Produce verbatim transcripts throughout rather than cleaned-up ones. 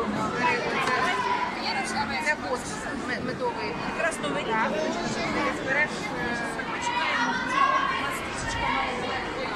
Це бот медовий. Якраз новий рік. Збереш, починаємо. У нас тисячка має.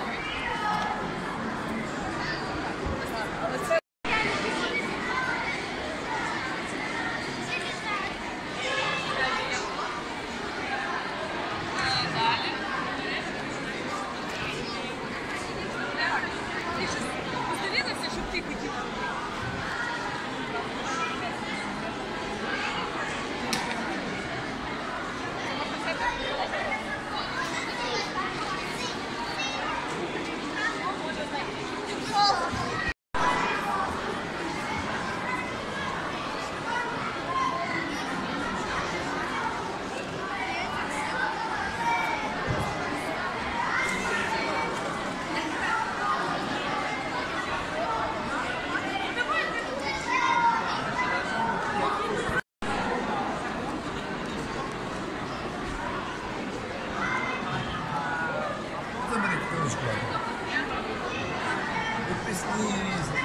Пісні різні.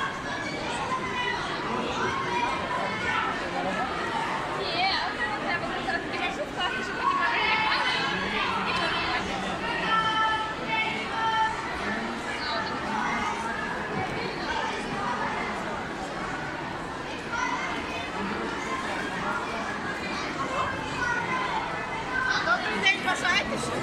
Добрий день, бажаєте щось?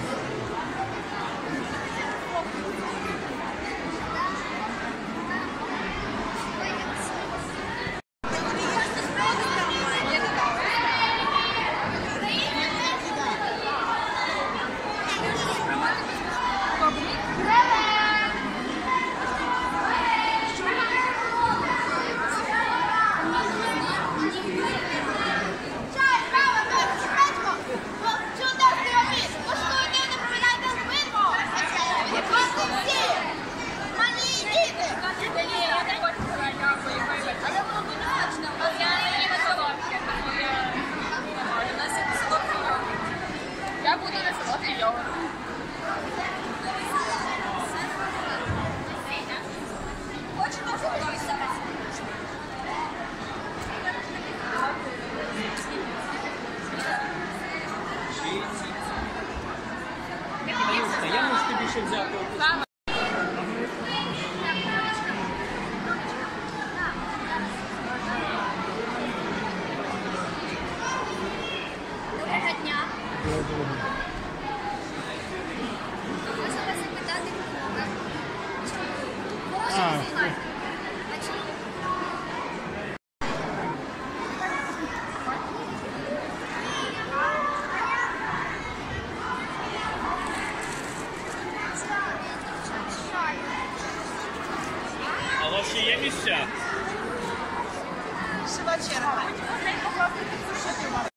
Я буду насилати йогурт. Хочете подивитися? Я можу тобі ще взяти. Доброго дня. Можна вас запитати, кого? Хороший знімати. А чому? А у вас ще є місця? Шива черга.